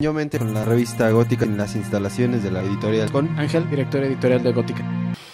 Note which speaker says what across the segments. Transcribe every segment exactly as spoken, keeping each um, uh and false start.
Speaker 1: Yo me entré con la revista Gótica en las instalaciones de la editorial con
Speaker 2: Ángel, director editorial de Gótica.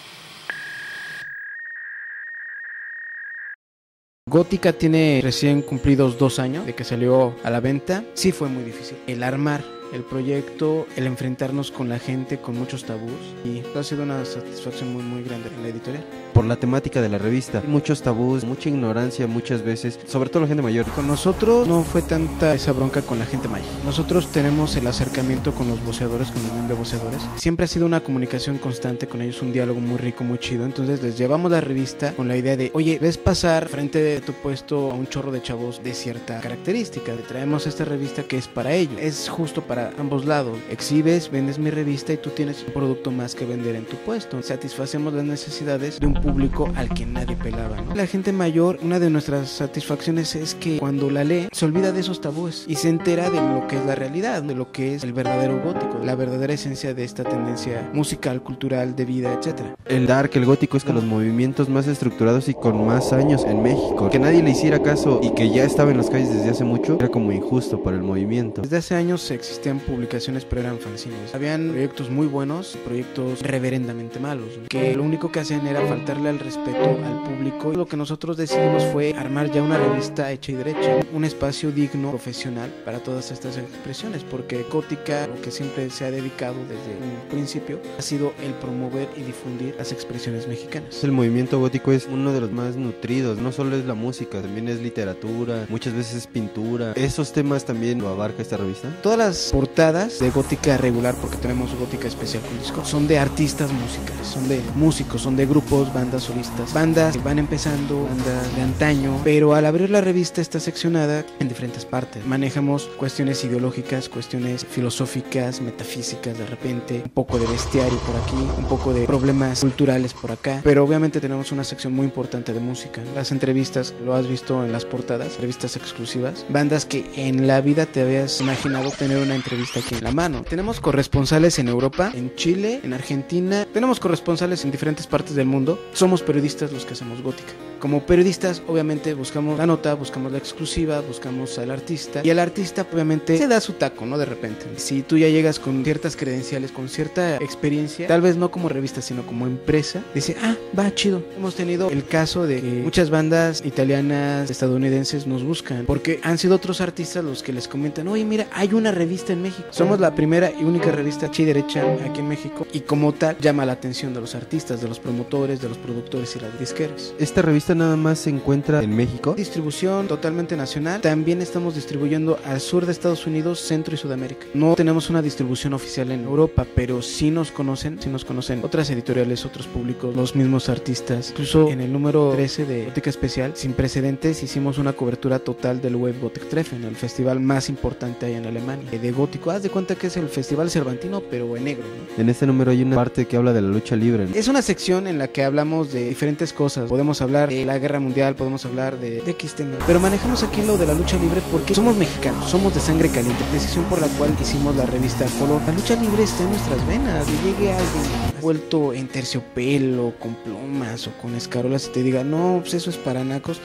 Speaker 2: Gótica tiene recién cumplidos dos años de que salió a la venta. Sí fue muy difícil el armar el proyecto, el enfrentarnos con la gente, con muchos tabús, y ha sido una satisfacción muy muy grande en la editorial.
Speaker 1: Por la temática de la revista, muchos tabús, mucha ignorancia muchas veces, sobre todo la gente mayor.
Speaker 2: Con nosotros no fue tanta esa bronca con la gente mayor. Nosotros tenemos el acercamiento con los voceadores, con el mundo de voceadores. Siempre ha sido una comunicación constante con ellos, un diálogo muy rico, muy chido. Entonces les llevamos la revista con la idea de, oye, ves pasar frente de tu puesto a un chorro de chavos de cierta característica. Le traemos esta revista que es para ellos. Es justo para ambos lados. Exhibes, vendes mi revista y tú tienes un producto más que vender en tu puesto. Satisfacemos las necesidades de un público al que nadie pelaba, ¿no? La gente mayor, una de nuestras satisfacciones es que cuando la lee se olvida de esos tabúes y se entera de lo que es la realidad, de lo que es el verdadero gótico, la verdadera esencia de esta tendencia musical, cultural, de vida, etcétera.
Speaker 1: El dark, el gótico es que los movimientos más estructurados y con más años en México, que nadie le hiciera caso y que ya estaba en las calles desde hace mucho, era como injusto para el movimiento.
Speaker 2: Desde hace años existían publicaciones, pero eran fanzines. Habían proyectos muy buenos, proyectos reverendamente malos, ¿no? Que lo único que hacían era faltarle al respeto al público. Lo que nosotros decidimos fue armar ya una revista hecha y derecha, un espacio digno, profesional para todas estas expresiones, porque Gótica, lo que siempre se ha dedicado desde un principio, ha sido el promover y difundir las expresiones mexicanas.
Speaker 1: El movimiento gótico es uno de los más nutridos, no solo es la música, también es literatura, muchas veces es pintura. ¿Esos temas también lo abarca esta revista?
Speaker 2: Todas las portadas de Gótica regular, porque tenemos Gótica especial con disco, son de artistas musicales, son de músicos, son de grupos, bandas solistas, bandas que van empezando, bandas de antaño, pero al abrir la revista está seccionada en diferentes partes. Manejamos cuestiones ideológicas, cuestiones filosóficas, metafísicas de repente, un poco de bestiario por aquí, un poco de problemas culturales por acá, pero obviamente tenemos una sección muy importante de música. Las entrevistas, lo has visto en las portadas, revistas exclusivas, bandas que en la vida te habías imaginado tener una entrevista aquí en la mano. Tenemos corresponsales en Europa, en Chile, en Argentina, tenemos corresponsales en diferentes partes del mundo. Somos periodistas los que hacemos Gótica. Como periodistas, obviamente buscamos la nota, buscamos la exclusiva, buscamos al artista, y el artista obviamente se da su taco, ¿no? De repente. Si tú ya llegas con ciertas credenciales, con cierta experiencia, tal vez no como revista, sino como empresa, dice, ah, va, chido. Hemos tenido el caso de que muchas bandas italianas, estadounidenses nos buscan, porque han sido otros artistas los que les comentan, oye, mira, hay una revista en México. Somos la primera y única revista hecha y derecha aquí en México, y como tal, llama la atención de los artistas, de los promotores, de los productores y las disqueras.
Speaker 1: Esta revista nada más se encuentra en México.
Speaker 2: Distribución totalmente nacional. También estamos distribuyendo al sur de Estados Unidos, Centro y Sudamérica. No tenemos una distribución oficial en Europa, pero sí nos conocen, sí nos conocen otras editoriales, otros públicos, los mismos artistas. Incluso en el número trece de Gótica Especial, sin precedentes, hicimos una cobertura total del Wave Gothic Treffen, el festival más importante allá en Alemania, de gótico. Haz de cuenta que es el festival cervantino, pero en negro, ¿no?
Speaker 1: En este número hay una parte que habla de la lucha libre, ¿no?
Speaker 2: Es una sección en la que hablamos de diferentes cosas. Podemos hablar de la guerra mundial, podemos hablar de, de X temas, pero manejamos aquí lo de la lucha libre porque somos mexicanos, somos de sangre caliente, decisión por la cual hicimos la revista Color. La lucha libre está en nuestras venas. Y llegue alguien vuelto en terciopelo, con plumas o con escarolas y te diga, no, pues eso es para nacos,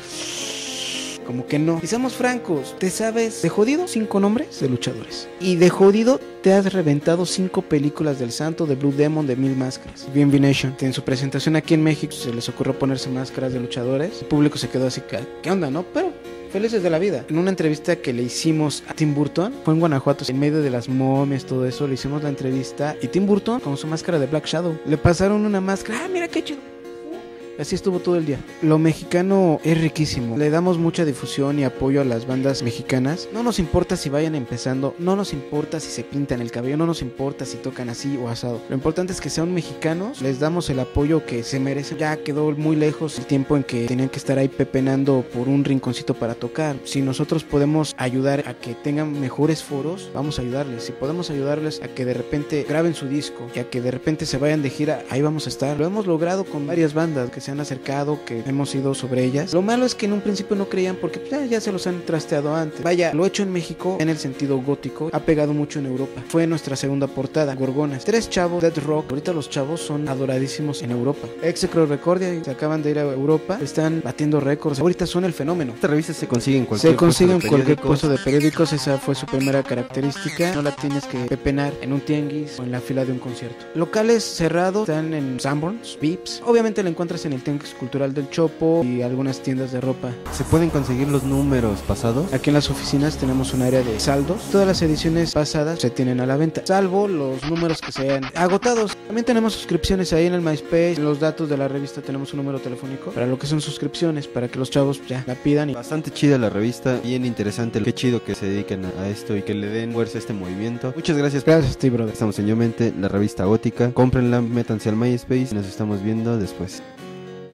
Speaker 2: como que no. Y seamos francos, ¿te sabes de jodido cinco nombres de luchadores? Y de jodido te has reventado cinco películas del Santo, de Blue Demon, de Mil Máscaras. B M W Nation, en su presentación aquí en México se les ocurrió ponerse máscaras de luchadores. El público se quedó así, ¿qué onda, no? Pero felices de la vida. En una entrevista que le hicimos a Tim Burton, fue en Guanajuato, en medio de las momias, todo eso, le hicimos la entrevista y Tim Burton con su máscara de Black Shadow. Le pasaron una máscara, ah, mira qué chido. Así estuvo todo el día. Lo mexicano es riquísimo. Le damos mucha difusión y apoyo a las bandas mexicanas. No nos importa si vayan empezando, no nos importa si se pintan el cabello, no nos importa si tocan así o asado. Lo importante es que sean mexicanos. Les damos el apoyo que se merecen. Ya quedó muy lejos el tiempo en que tenían que estar ahí pepenando por un rinconcito para tocar. Si nosotros podemos ayudar a que tengan mejores foros, vamos a ayudarles. Si podemos ayudarles a que de repente graben su disco y a que de repente se vayan de gira, ahí vamos a estar. Lo hemos logrado con varias bandas que se han acercado, que hemos ido sobre ellas. Lo malo es que en un principio no creían porque pues, ya, ya se los han trasteado antes. Vaya, lo hecho en México en el sentido gótico ha pegado mucho en Europa. Fue nuestra segunda portada, Gorgonas. Tres chavos, Dead Rock. Ahorita los chavos son adoradísimos en Europa. Execro Recordia, se acaban de ir a Europa, están batiendo récords. Ahorita son el fenómeno.
Speaker 1: Esta revista se consigue en cualquier
Speaker 2: Se consigue en cualquier
Speaker 1: periódicos.
Speaker 2: puesto de periódicos, esa fue su primera característica. No la tienes que pepenar en un tianguis o en la fila de un concierto. Locales cerrados están en Sanborns, Vips. Obviamente la encuentras en el Tianguis Cultural del Chopo y algunas tiendas de ropa.
Speaker 1: ¿Se pueden conseguir los números pasados?
Speaker 2: Aquí en las oficinas tenemos un área de saldos. Todas las ediciones pasadas se tienen a la venta, salvo los números que sean agotados. También tenemos suscripciones ahí en el MySpace. En los datos de la revista tenemos un número telefónico para lo que son suscripciones, para que los chavos ya la pidan. Y
Speaker 1: Bastante chida la revista, bien interesante. Qué chido que se dediquen a, a esto y que le den fuerza a este movimiento. Muchas gracias.
Speaker 2: gracias a ti, brother.
Speaker 1: Estamos en Yo Mente, la revista gótica. Cómprenla, métanse al MySpace. Nos estamos viendo después.